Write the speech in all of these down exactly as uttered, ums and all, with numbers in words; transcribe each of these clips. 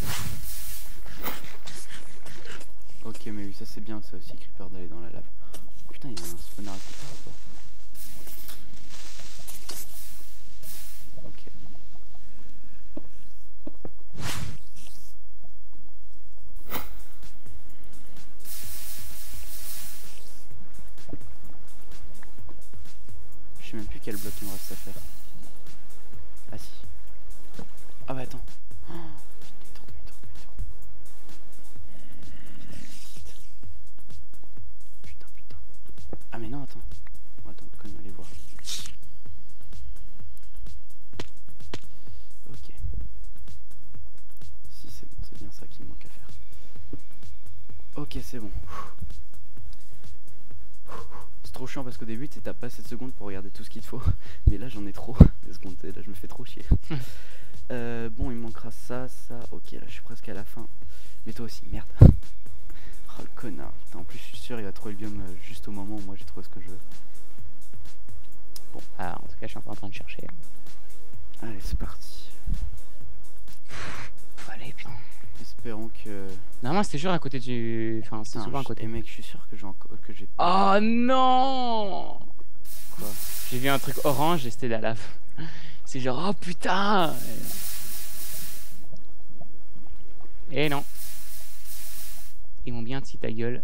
Ok, mais oui, ça c'est bien, ça aussi, Creeper, d'aller dans la lave. Putain, il y a un spawner à Creeper ou pas? Ok. Je sais même plus quel bloc il me reste à faire. Ah si. Ah bah attends. Oh, demi-tour, demi-tour, demi-tour. Putain, putain. Ah mais non, attends. Bon, attends, quand même aller voir. Ok. Si c'est bon, c'est bien ça qu'il me manque à faire. Ok, c'est bon. C'est trop chiant parce qu'au début t'as pas sept secondes pour regarder tout ce qu'il te faut. Mais là j'en ai trop. Des secondes, là je me fais trop chier. euh, bon, il me manquera ça, ça. Ok, là je suis presque à la fin. Mais toi aussi, merde. Oh le connard. Putain, en plus je suis sûr il va trouver le biome euh, juste au moment où moi j'ai trouvé ce que je veux. Bon, ah, en tout cas je suis encore en train de chercher. Allez, c'est parti. Allez, putain. Espérons que... Normalement c'était toujours à côté du... Enfin c'est souvent à côté. Et mec, je suis sûr que j'ai encore... que j'ai pas... Oh non. Quoi? J'ai vu un truc orange et c'était de la lave. C'est genre, oh putain. Et non. Ils m'ont bien dit ta gueule.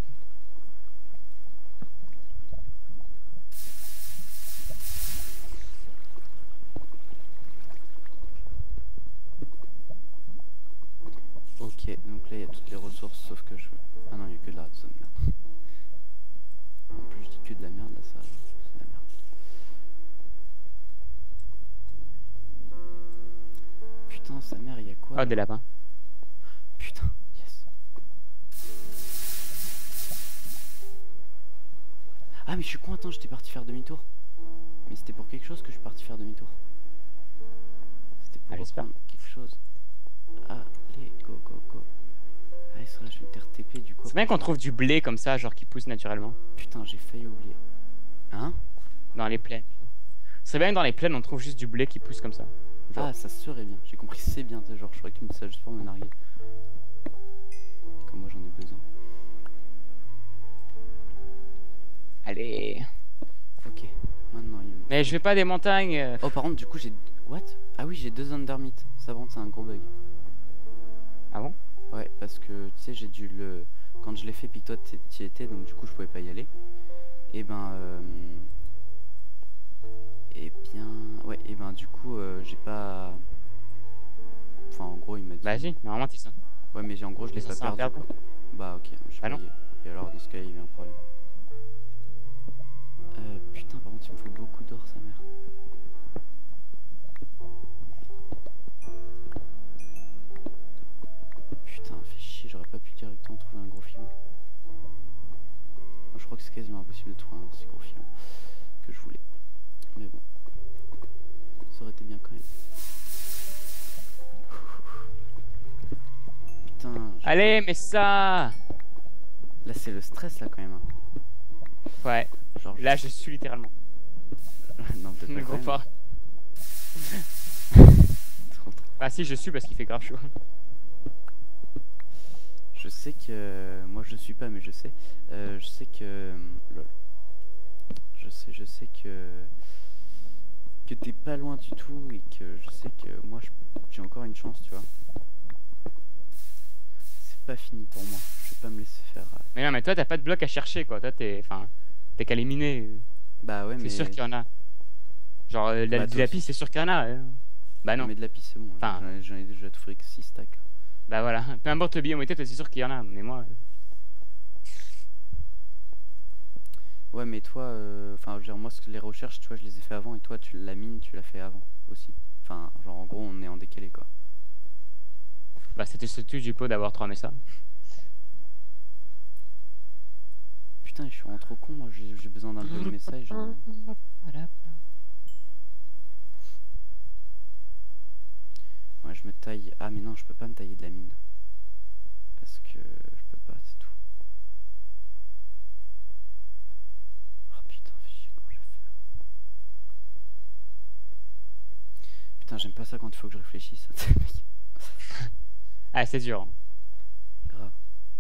Ok, donc là il y a toutes les ressources sauf que je... Ah non, il n'y a que de la redstone, merde. En plus je dis que de la merde là, ça... c'est de la merde. Putain, sa mère, il y a quoi? Oh, des lapins. Putain, yes. Ah mais je suis con, attends, j'étais parti faire demi-tour. Mais c'était pour quelque chose que je suis parti faire demi-tour. C'était pour ah, reprendre quelque chose. Allez, go, go, go. Allez, c'est vrai, je vais me faire T P du coup. C'est bien qu'on trouve du blé comme ça, genre qui pousse naturellement. Putain, j'ai failli oublier. Hein? Dans les plaines. C'est bien que dans les plaines on trouve juste du blé qui pousse comme ça. Genre. Ah, ça serait bien. J'ai compris, c'est bien. Genre, je crois que tu me dis ça juste pour me narguer. Comme moi, j'en ai besoin. Allez. Ok, maintenant il me... Mais je vais pas des montagnes. Oh, par contre, du coup, j'ai... What? Ah oui, j'ai deux undermeat. Ça, vraiment, c'est un gros bug. Ah bon? Ouais, parce que, tu sais, j'ai dû le... Quand je l'ai fait, puis que toi, t'y étais, donc du coup, je pouvais pas y aller. Et ben... Euh... Et bien... Ouais, et ben, du coup, euh, j'ai pas... Enfin, en gros, il m'a dit... Bah si, normalement t'es ça. Ouais, mais en gros, je l'ai pas perdu. Perdre. Bah ok, je bah non. Et alors, dans ce cas, il y a eu un problème. Euh, putain, par contre, il me faut beaucoup d'or, sa mère. Putain, fait chier, j'aurais pas pu directement trouver un gros filon. Enfin, je crois que c'est quasiment impossible de trouver un si gros filon que je voulais. Mais bon, ça aurait été bien quand même. Putain. Allez, mais ça. Là, c'est le stress, là, quand même. Hein. Ouais. Genre, là, je suis littéralement. Non, peut-être pas. Gros pas. Trop, trop. Bah si, je suis parce qu'il fait grave chaud. Je sais que... Moi, je suis pas, mais je sais. Euh, je sais que... Lol. Je sais, je sais que... Que t'es pas loin du tout et que je sais que moi, j'ai encore une chance, tu vois. C'est pas fini pour moi. Je vais pas me laisser faire... Mais non, mais toi, t'as pas de bloc à chercher, quoi. Toi, t'es... Enfin... T'es qu'à les miner. Bah ouais, mais... C'est sûr qu'il y en a. Genre, euh, bah, du lapis, c'est sûr qu'il y en a. Euh. Bah non. Mais de lapis, c'est bon. Enfin... J'en ai, ai déjà tout fait que six stacks. Là. Bah voilà. Peu importe le biome, c'est sûr qu'il y en a. Mais moi... Ouais, mais toi... Enfin, euh, moi, les recherches, tu vois, je les ai fait avant. Et toi, tu la mine, tu l'as fait avant aussi. Enfin, genre, en gros, on est en décalé, quoi. Bah, c'était surtout du pot d'avoir trois messages. Putain, je suis vraiment trop con, moi, j'ai besoin d'un peu de message. Hein. Ouais, je me taille... Ah, mais non, je peux pas me tailler de la mine. Parce que je peux pas, c'est tout. Oh putain, fais chier, comment je vais faire? Putain, j'aime pas ça quand il faut que je réfléchisse. Ah, c'est dur. Hein. Grave.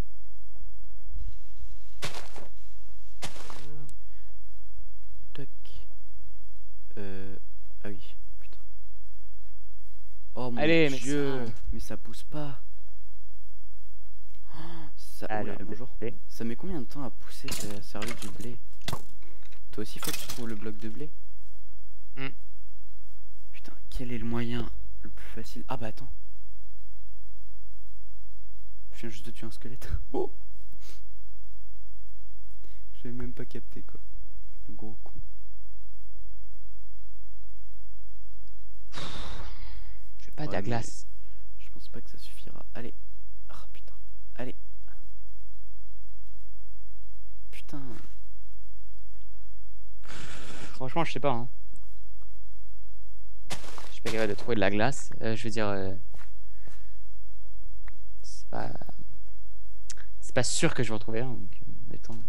Tac. Euh... Ah oui, putain. Oh mon Allez, mais dieu, ça... mais ça pousse pas. Oh, ça... Ah, Oula, le bonjour. blé. Ça met combien de temps à pousser ce cerveau du blé? Toi aussi faut que tu trouves le bloc de blé. Mm. Putain, quel est le moyen le plus facile? Ah bah attends. Je viens juste de tuer un squelette. Oh, j'avais même pas capté quoi. Le gros con. Je veux pas de Ouais, la mais glace. Je pense pas que ça suffira. Allez. Ah putain. Allez. Putain. Franchement, je sais pas. Hein. Je suis pas capable de trouver de la glace. Euh, je veux dire... Euh... C'est pas... C'est pas sûr que je vais en trouver un. Donc, euh, attends.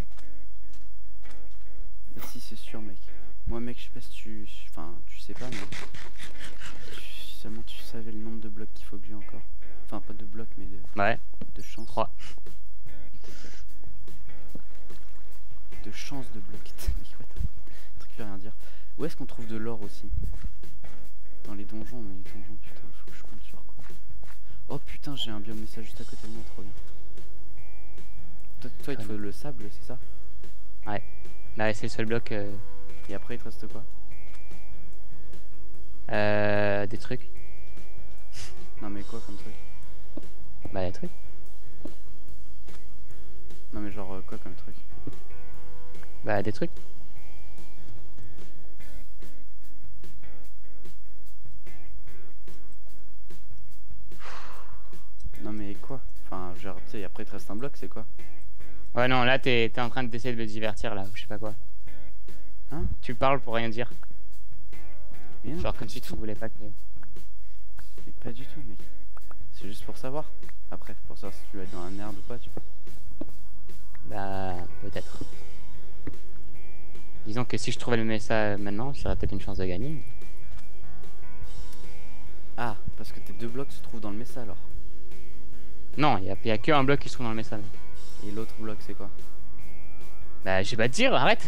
Bah si c'est sûr mec. Moi mec je sais pas si tu... Enfin tu sais pas mais... Tu- Seulement tu savais le nombre de blocs qu'il faut que j'ai encore. Enfin pas de blocs mais de, Ouais, de chance. trois. De chance de blocs. Mec, what the- Un truc qui veut rien dire. Où est-ce qu'on trouve de l'or aussi? Dans les donjons, mais les donjons putain faut que je compte sur quoi. Oh putain j'ai un biome message juste à côté de moi, trop bien. Toi, toi il te faut le sable c'est ça? Ouais. Bah, c'est le seul bloc... Euh... Et après il te reste quoi? Euh... Des trucs. Non mais quoi comme truc? Bah, des trucs. Non mais genre euh, quoi comme truc? Bah, des trucs. Non mais quoi? Enfin genre tu sais après il te reste un bloc c'est quoi? Ouais, non, là, t'es en train d'essayer de me divertir, là, ou je sais pas quoi. Hein? Tu parles pour rien dire. Mais non, Genre pas comme du si tu tout. voulais pas que... Mais pas du tout mec. C'est juste pour savoir. Après, pour savoir si tu vas être dans la merde ou pas tu vois. Bah, peut-être. Disons que si je trouvais le message maintenant, ça aurait peut-être une chance de gagner. Ah, parce que tes deux blocs se trouvent dans le messa alors. Non, il y, y a que un bloc qui se trouve dans le message. Et l'autre bloc c'est quoi? Bah, je vais pas te dire, arrête.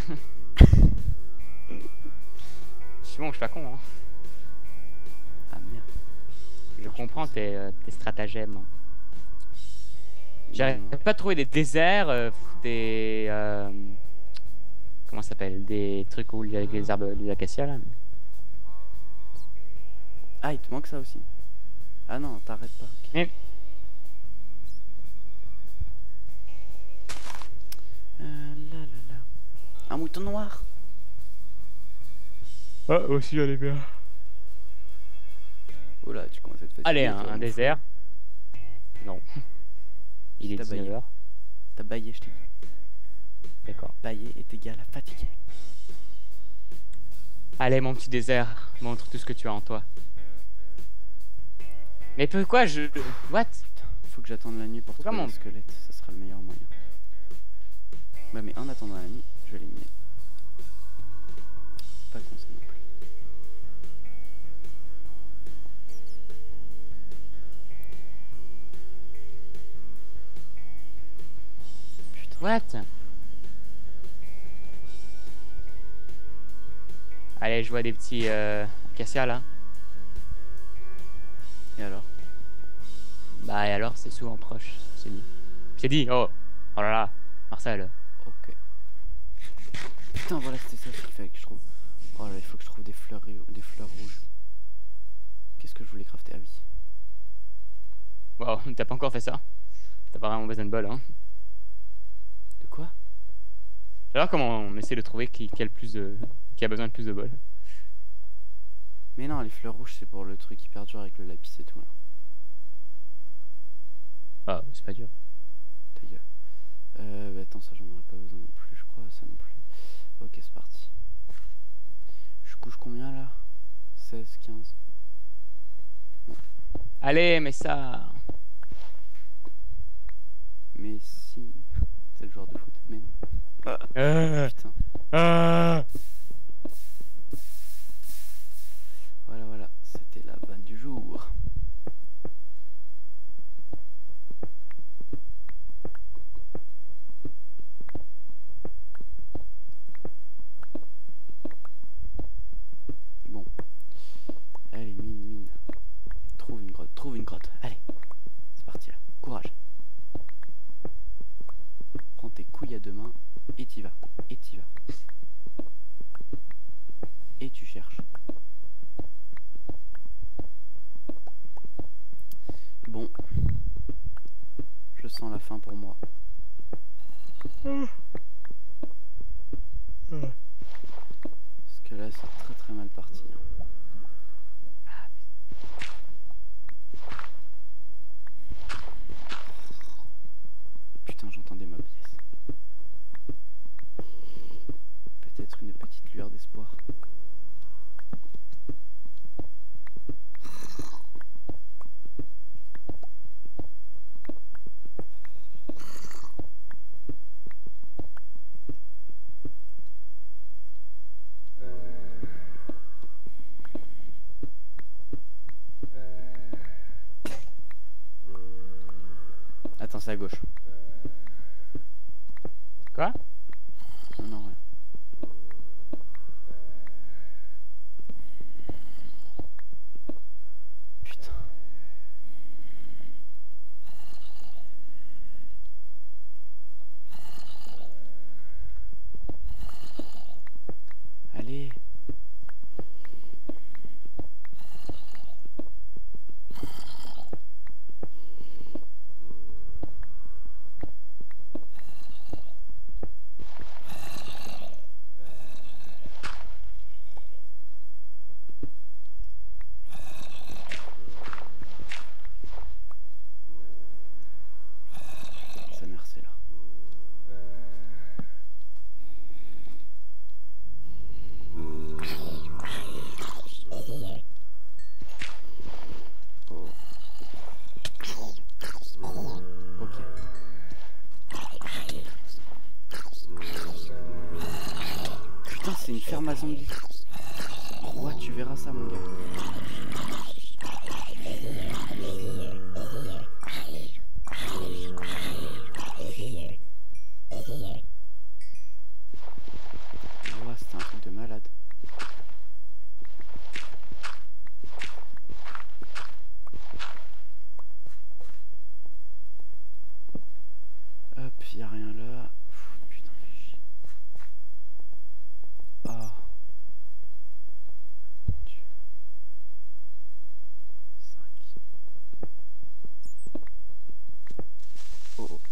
Je suis bon, je suis pas con, hein. Ah merde. Je Non, comprends pense- tes, euh, tes stratagèmes. J'arrive Non. pas à trouver des déserts, euh, des... Euh, comment ça s'appelle? Des trucs où il y a les arbres, les acacias, là. mais- Ah il te manque ça aussi. Ah non, t'arrêtes pas. ok. Mais... Euh, là là là. Un mouton noir. Ah, aussi, j'allais bien. Oh là, tu commences à te fatiguer. Allez, un, toi, un mon désert. Non. Il est T'as baillé. dix-neuf heures. T'as baillé, je t'ai dit. D'accord. Baillé est égal à fatigué. Allez, mon petit désert, montre tout ce que tu as en toi. Mais pourquoi je... What? Putain, faut que j'attende la nuit pour Pourquoi trouver mon- le squelette. Ça sera le meilleur moyen. Ouais, mais en attendant la nuit, je vais l'éliminer. C'est pas con ça non plus. Putain. What? Allez, je vois des petits euh, acacias là. Et alors? Bah et alors, c'est souvent proche, c'est dit. Je t'ai dit, oh, oh là là, Marcel. Ok. Putain, voilà, c'était ça ce qu'il fallait que je trouve. Oh là, il faut que je trouve des fleurs, des fleurs rouges. Qu'est-ce que je voulais crafter? Ah oui. Wow, t'as pas encore fait ça? T'as pas vraiment besoin de bol, hein. De quoi? Alors comment on essaie de trouver qui, qui a le plus de... qui a besoin de plus de bol? Mais non, les fleurs rouges, c'est pour le truc hyper dur avec le lapis et tout là. Ah, c'est pas dur. Ta gueule. Euh, bah attends, ça j'en aurais pas besoin non plus, je crois, ça non plus. Ok, c'est parti. Je couche combien là? seize, quinze. Bon. Allez, mais ça... Mais si... C'est le joueur de foot, mais non. Ah, Euh, putain. euh. Voilà, voilà, c'était la vanne du jour. sens la fin pour moi. Parce que là c'est très très mal parti. Hein. Putain, j'entends des mobs, yes. Peut-être une petite lueur d'espoir. Attends, c'est à gauche. Quoi? Non, non, rien. Putain. Allez. Sa mère, c'est là. Oh. Ok. Putain, c'est une ferme à zombies. Ouais, tu verras ça, mon gars. Ouais, c'était un truc de malade. Hop, y'a rien là. Pff, putain, fais chier. Ah. Mon Dieu. cinq. Oh, oh.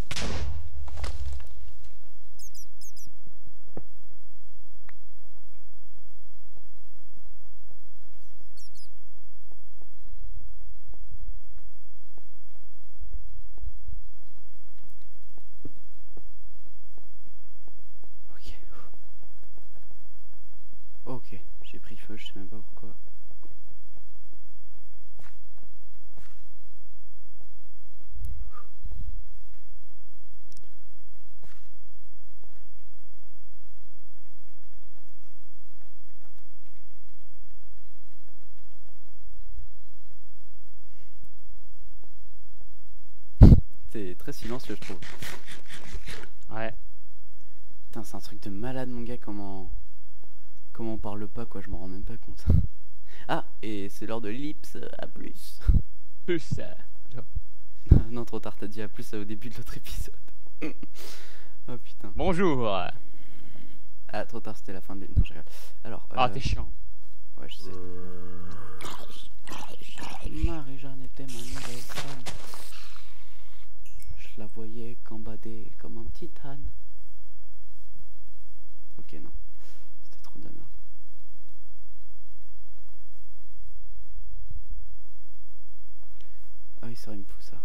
Ok. Ok, j'ai pris feu, je sais même pas pourquoi. C'est très silencieux, je trouve. Ouais. Putain, c'est un truc de malade, mon gars, comment... Comment on parle pas, quoi, je m'en rends même pas compte. Ah, et c'est l'heure de l'ellipse, à plus. Plus ça. Non, trop tard, t'as dit à plus au début de l'autre épisode. Oh putain. Bonjour. Ah, trop tard, c'était la fin de... Non, je regarde. Alors... Ah, euh... t'es chiant. Ouais, je sais. Marie-Jeanne était ma nouvelle femme. Je la voyais gambader comme un petit âne. Ok, non. C'était trop de la merde. Ah oui, ça, il me faut ça.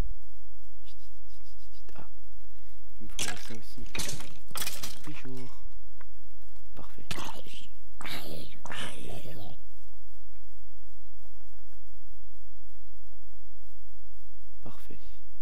Ah, il me faudrait ça aussi. huit jours. Parfait. Parfait.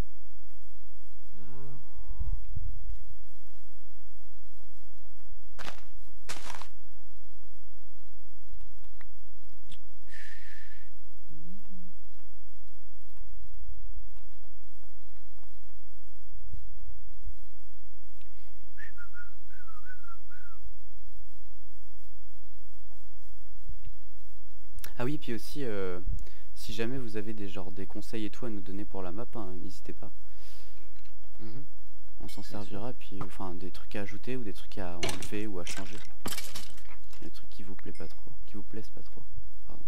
Ah oui, puis aussi, euh, si jamais vous avez des genres des conseils et tout à nous donner pour la map, hein, n'hésitez pas. Mm-hmm. On s'en servira, puis enfin des trucs à ajouter ou des trucs à enlever ou à changer. Des trucs qui vous plaisent pas trop, qui vous plaisent pas trop. Pardon.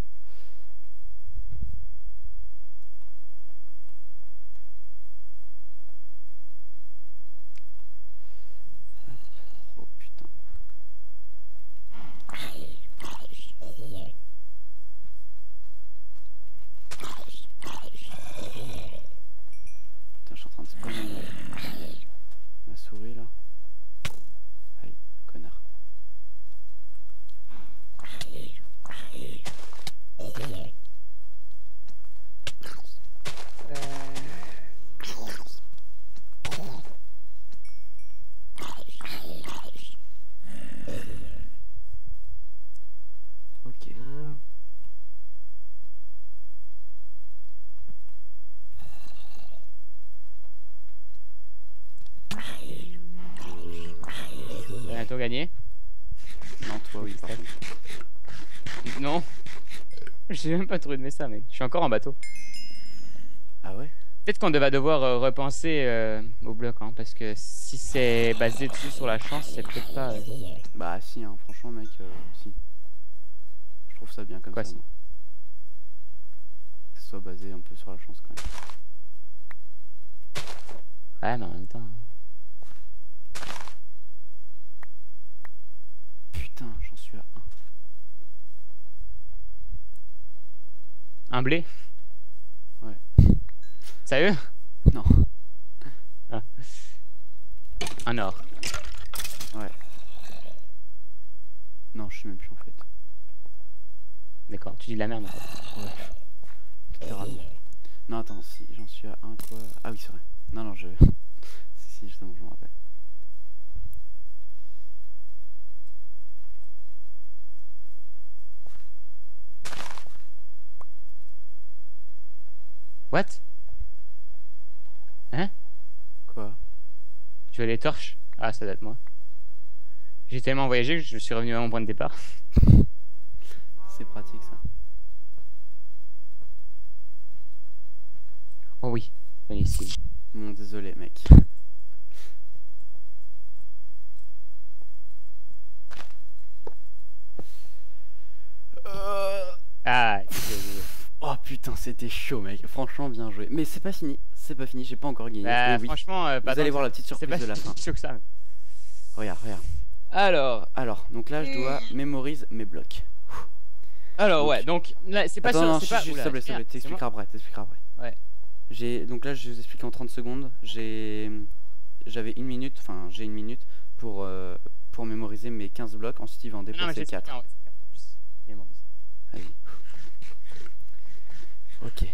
suis en train de spawner ma souris là. Aïe, connard. Ok. T'as bientôt gagné? Non, toi oui, par contre. Non. J'ai même pas trouvé de message, mec. Je suis encore en bateau. Ah ouais? Peut-être qu'on va devoir euh, repenser euh, au bloc, hein, parce que si c'est basé dessus sur la chance, c'est peut-être pas... Euh... Bah si, hein, franchement mec, euh, si. Je trouve ça bien comme Quoi, ça, si moi. Que ce soit basé un peu sur la chance quand même. Ouais, mais en même temps... hein. Putain, j'en suis à un. Un blé? Ouais. Sérieux? Non. Ah. Un or. Ouais. Non, je sais même plus en fait. D'accord, tu dis de la merde. Ouais. Littéralement. Non, attends, si, j'en suis à un quoi. Ah oui, c'est vrai. Non, non, je... si, si, justement, je me rappelle. What? Hein? Quoi? Tu veux les torches? Ah, ça date moi. J'ai tellement voyagé que je suis revenu à mon point de départ. C'est pratique ça. Oh oui, venez ici. Bon, désolé mec. Euh... Ah, Oh putain, c'était chaud mec. Franchement, bien joué. Mais c'est pas fini. C'est pas fini, j'ai pas encore gagné. bah, Et oui. franchement, euh, Vous pas allez tant voir que- la petite c'est surprise pas de la fin. si chaud que ça. Regarde, regarde. Alors, Alors, donc là, je dois mémoriser mes blocs. alors Donc- ouais, donc là, c'est pas Attends, sûr, non, c'est chut, pas. chut, s'il Oula, te plaît, s'il te merde, plaît, c'est t'expliqueras après, t'expliqueras après. Ouais. J'ai donc là, je vais vous expliquer en trente secondes. J'ai j'avais une minute, enfin j'ai une minute pour euh, pour mémoriser mes quinze blocs. Ensuite, il va en moi. Non, mais déplacer j'explique, quatre. hein, ouais, c'est quatre en plus. Mémorise. Allez. Ok.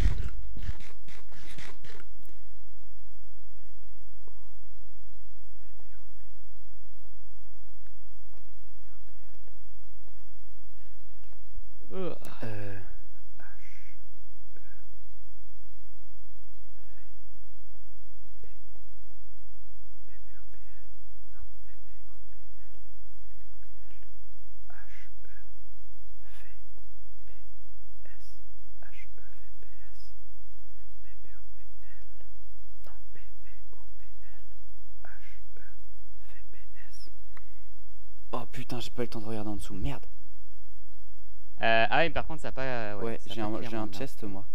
Euh, Euh, Oh putain, j'ai pas eu le temps de regarder en dessous. Merde. Euh, ah oui, par contre, ça a pas. euh, Ouais, Ouais, ça a j'ai pas un, j'ai clairement un de merde. chest moi.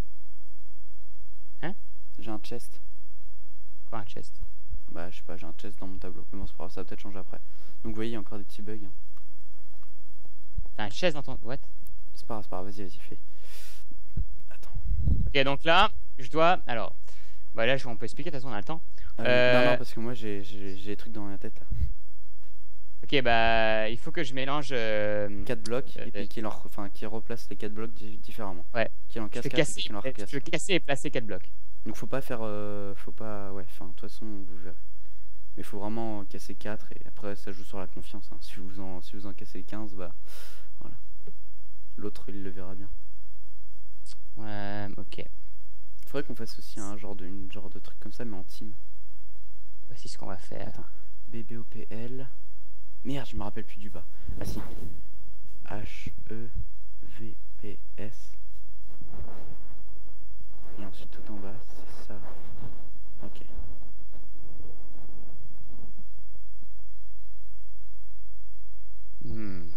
Hein? J'ai un chest. Quoi, un chest? Bah, je sais pas, j'ai un chest dans mon tableau. Mais bon, c'est pas grave, ça va peut-être changer après. Donc, vous voyez, il y a encore des petits bugs. Hein. T'as un chest dans ton. What? C'est pas grave, c'est pas grave, vas-y, vas-y, fais. Attends. Ok, donc là, je dois. Alors, bah là, je- on peut expliquer, de toute façon, on a le temps. Ah, mais- Euh, Non, non, parce que moi, j'ai j'ai- j'ai des trucs dans ma tête là. Ok, bah, il faut que je mélange. euh, quatre blocs euh, et puis qu'il en re- enfin, qu'il replace les quatre blocs di- différemment. Ouais. Qu'il en Je casse peux quatre et casser, puis qu'il en je replace. peux casser et placer quatre blocs. Donc faut pas faire euh, faut pas ouais, enfin de toute façon vous verrez. Mais faut vraiment casser quatre et après ça joue sur la confiance hein. Si vous en si vous en cassez quinze bah voilà. L'autre il le verra bien. Ouais, ok. Faudrait qu'on fasse aussi un genre de une genre de truc comme ça mais en team. Voici ce qu'on va faire. Attends. B B O P L. Merde, je me rappelle plus du bas. Ah si. H E V P S. Et ensuite tout en bas, c'est ça. Ok. Hmm.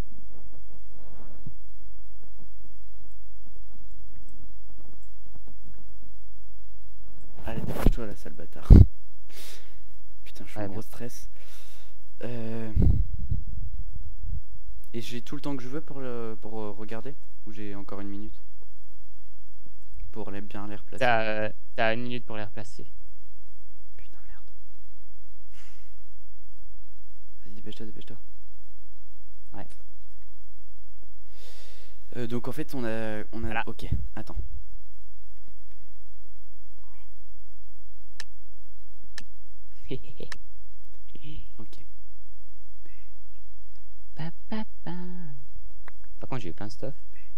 Allez, dépêche-toi là, sale bâtard. Putain, je suis Ouais, en gros merde. stress. Euh... Et j'ai tout le temps que je veux pour, le... pour euh, regarder? Ou j'ai encore une minute? Pour les... bien les replacer? T'as euh, t'as une minute pour les replacer. dépêche-toi, dépêche-toi. Ouais. Euh, donc en fait on a... On a... Voilà. Ok, attends. Ok. Pa, pa, pa. Par contre j'ai eu plein de stuff.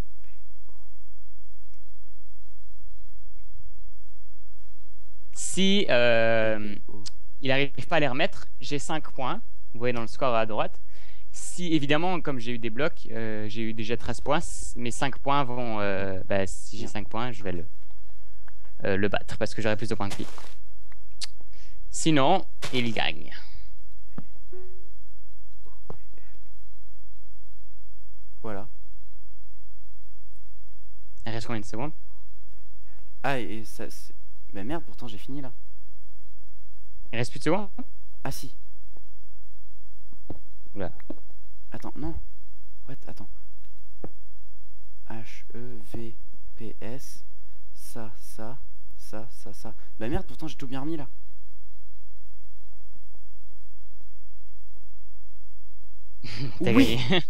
Si euh, il n'arrive pas à les remettre, j'ai cinq points. Vous voyez dans le score à droite. Si évidemment, comme j'ai eu des blocs, euh, j'ai eu déjà treize points, mes cinq points vont... Euh, bah, si j'ai cinq points, je vais le, euh, le battre parce que j'aurai plus de points que lui. Sinon, il gagne. Voilà. Il reste combien de secondes? Ah, et ça... Bah merde, pourtant j'ai fini là. Il reste plus de secondes? Ah si. Oula. Attends, non. What? Attends. H E V P S. Ça, ça, ça, ça, ça. Bah merde, pourtant j'ai tout bien remis là. T'as Oui. gagné.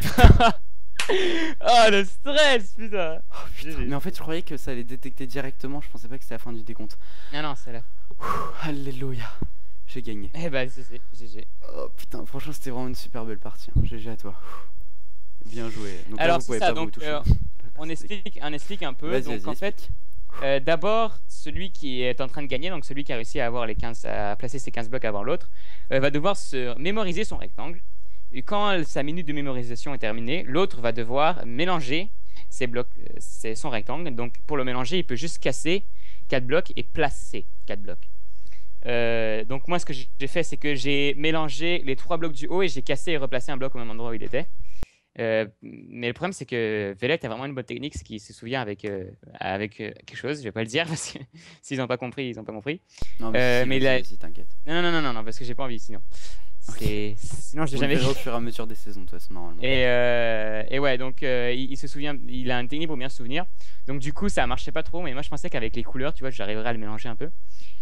Oh le stress, putain. Oh, putain. Mais en fait je croyais que ça allait détecter directement. Je pensais pas que c'était la fin du décompte. Non non, c'est là. Alléluia. J'ai gagné. Eh bah c'est G G. Oh putain, franchement c'était vraiment une super belle partie. Hein. G G à toi. Bien joué. Donc, alors là, vous pouvez c'est ça, pas donc vous euh, on explique, on explique un peu. Donc en fait, euh, d'abord celui qui est en train de gagner, donc celui qui a réussi à avoir les quinze, à placer ses quinze blocs avant l'autre, euh, va devoir se mémoriser son rectangle. Et quand sa minute de mémorisation est terminée, l'autre va devoir mélanger ses blocs, ses, son rectangle. Donc pour le mélanger, il peut juste casser quatre blocs et placer quatre blocs. Euh, donc moi ce que j'ai fait, c'est que j'ai mélangé les trois blocs du haut et j'ai cassé et replacé un bloc au même endroit où il était. Euh, mais le problème c'est que Velek a vraiment une bonne technique, ce qui se souvient avec, euh, avec euh, quelque chose, je vais pas le dire parce que s'ils n'ont pas compris, ils n'ont pas compris. Non mais, euh, si, mais vas-y, la... vas-y, t'inquiète. Non, non, non, non, non, parce que j'ai pas envie sinon. Okay. Sinon je l'ai jamais vu. vu. Au fur et à mesure des saisons de toute façon normalement. Et, euh, et ouais, donc euh, il, il se souvient, il a une technique pour bien se souvenir. Donc du coup ça marchait pas trop, mais moi je pensais qu'avec les couleurs, tu vois, j'arriverais à le mélanger un peu.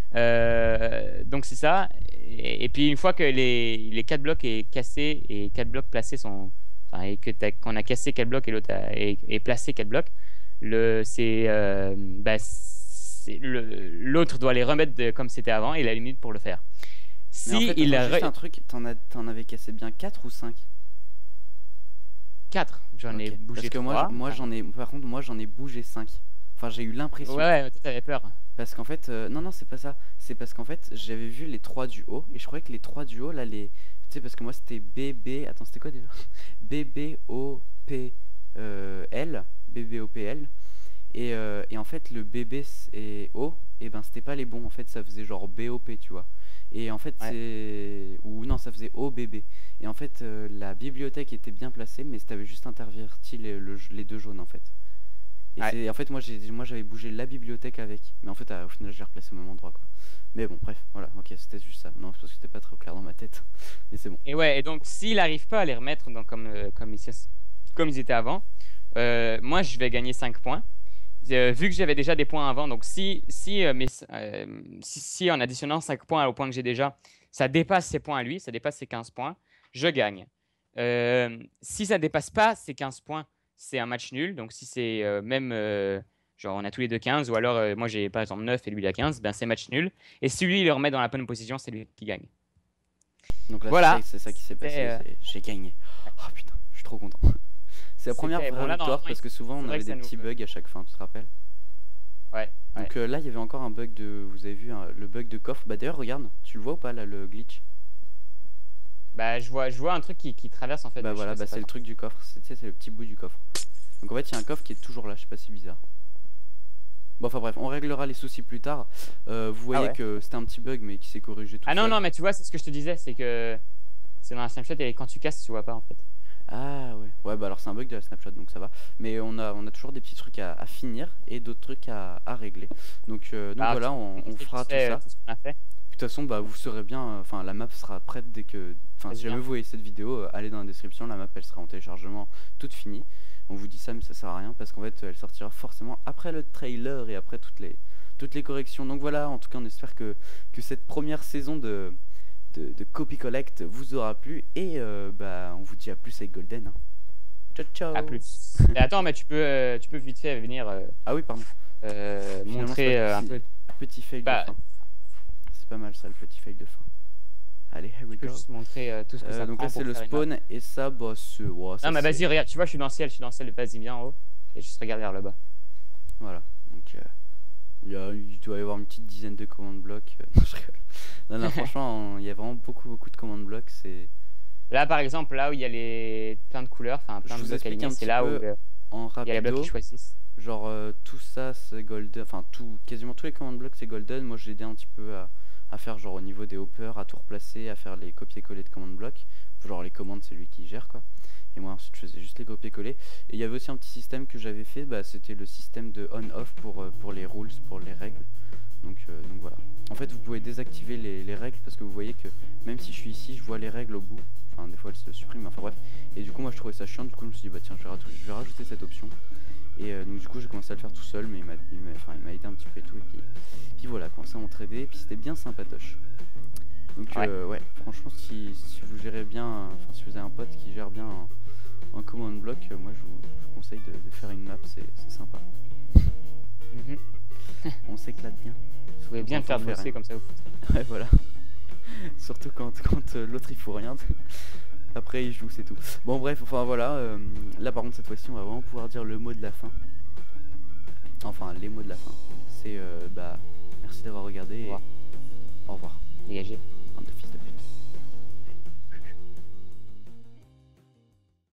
Euh, donc c'est ça. Et, et puis une fois que les, les quatre blocs est cassés et quatre blocs placés sont, enfin, et que qu'on a cassé quatre blocs et l'autre a et, et placé quatre blocs, le c'est euh, bah, l'autre doit les remettre de, comme c'était avant et il a une minute pour le faire. Si mais en fait, il attends, a juste re... un truc, t'en t'en avais cassé bien quatre ou cinq? quatre, j'en okay. ai bougé parce que trois. moi, moi j'en ai, par contre moi j'en ai bougé cinq. Enfin j'ai eu l'impression. Ouais, ouais, toi t'avais peur. Parce qu'en fait, euh, non non c'est pas ça. C'est parce qu'en fait j'avais vu les trois du haut et je croyais que les trois du haut là les, tu sais parce que moi c'était B B, attends c'était quoi déjà? B B O P L, B B O P L et, euh, et en fait le B B et O, et ben c'était pas les bons en fait, ça faisait genre B O P tu vois. Et en fait ouais. c'est ou non ça faisait O B B et en fait euh, la bibliothèque était bien placée mais t'avais juste interverti les, le, les deux jaunes en fait. Et ouais. c'est en fait moi j'ai moi j'avais bougé la bibliothèque avec, mais en fait à, au final je l'ai replacé au même endroit quoi. Mais bon bref voilà, ok c'était juste ça. Non c'est parce que c'était pas très clair dans ma tête mais c'est bon. Et ouais, et donc s'il n'arrive pas à les remettre donc, comme, euh, comme, ils, comme ils étaient avant, euh, moi je vais gagner cinq points. Euh, vu que j'avais déjà des points avant, donc si, si, euh, mes, euh, si, si en additionnant cinq points au point que j'ai déjà, ça dépasse ses points à lui, ça dépasse ses quinze points, je gagne. Euh, si ça ne dépasse pas ses quinze points, c'est un match nul. Donc si c'est euh, même, euh, genre on a tous les deux quinze, ou alors euh, moi j'ai par exemple neuf et lui il a quinze, ben c'est match nul. Et si lui il le remet dans la bonne position, c'est lui qui gagne. Donc là voilà. c'est ça qui s'est passé, euh... j'ai gagné. Oh putain, je suis trop content. C'est la première vraie bon, victoire parce que souvent on avait des petits bugs à chaque fin, tu te rappelles? Ouais. Donc ouais. Euh, là il y avait encore un bug de, vous avez vu hein, le bug de coffre. Bah d'ailleurs regarde, tu le vois ou pas là le glitch? Bah je vois, je vois un truc qui, qui traverse en fait. Bah voilà, bah c'est le truc du coffre, c'est le petit bout du coffre. Donc en fait il y a un coffre qui est toujours là, je sais pas si bizarre. Bon enfin bref, on réglera les soucis plus tard. Euh, vous voyez ah ouais. que c'était un petit bug mais qui s'est corrigé tout Ah seul. non non mais tu vois c'est ce que je te disais, c'est que c'est dans la Snapchat et quand tu casses tu vois pas en fait. Ah ouais, ouais bah alors c'est un bug de la Snapchat donc ça va. Mais on a, on a toujours des petits trucs à, à finir et d'autres trucs à, à régler. Donc, euh, donc ah, voilà, on, on fera tout ça. Tout ce qu'on a fait. De toute façon, bah, vous saurez bien, enfin la map sera prête dès que... Enfin si jamais vous voyez cette vidéo, euh, allez dans la description, la map elle sera en téléchargement toute finie. On vous dit ça mais ça sert à rien parce qu'en fait elle sortira forcément après le trailer et après toutes les, toutes les corrections. Donc voilà, en tout cas on espère que, que cette première saison de... de, de copy collect vous aura plu. Et euh, bah, on vous dit à plus avec Golden. Hein. Ciao, ciao. À plus. Et attends, mais tu peux, euh, tu peux vite fait venir. Euh, ah oui, pardon. Euh, montrer euh, un peu. Petit fail bah, de fin. C'est pas mal ça, le petit fail de fin. Allez, here we je go. peux juste montrer euh, tout ce que euh, ça donc prend là c'est le spawn et ça bah c'est ouais, non mais vas-y regarde, tu vois je suis dans le ciel, je suis dans le ciel, vas-y viens en haut et juste regarde vers le bas. Voilà, donc euh, il, y a, il doit y avoir une petite dizaine de commandes blocs. non, je rigole. non, non franchement il y a vraiment beaucoup beaucoup de commandes blocs. C'est là par exemple là où il y a les plein de couleurs, enfin plein je de blocs alignés, c'est là où euh, en il y a les blocs qui choisissent. Genre euh, tout ça c'est golden, enfin tout, quasiment tous les commandes blocs c'est golden. Moi j'ai aidé un petit peu à à faire genre au niveau des hoppers, à tout replacer, à faire les copier-coller de commandes blocs. Genre les commandes c'est lui qui gère quoi. Et moi ensuite je faisais juste les copier-coller. Et il y avait aussi un petit système que j'avais fait, bah, c'était le système de on-off pour, euh, pour les rules, pour les règles. Donc, euh, donc voilà. En fait vous pouvez désactiver les, les règles parce que vous voyez que même si je suis ici, je vois les règles au bout. Enfin des fois elles se suppriment, enfin bref. Et du coup moi je trouvais ça chiant, du coup je me suis dit bah tiens je vais, je vais rajouter cette option. Et euh, donc du coup j'ai commencé à le faire tout seul, mais il m'a enfin, aidé un petit peu et tout. Et puis, puis voilà, commencé à m'entraider, et puis c'était bien sympatoche. Donc ouais, euh, ouais franchement si, si vous gérez bien, enfin si vous avez un pote qui gère bien un, un command block, euh, moi je vous, je vous conseille de, de faire une map, c'est sympa. Mm-hmm. On s'éclate bien. Vous pouvez bien le faire bosser comme ça vous foutez. Ouais voilà. Surtout quand, quand euh, l'autre il faut rien. Après il joue, c'est tout. Bon bref, enfin voilà, euh, là par contre cette fois-ci on va vraiment pouvoir dire le mot de la fin. Enfin les mots de la fin. C'est euh, bah merci d'avoir regardé et au revoir. Dégagez. Bande de fils de pute.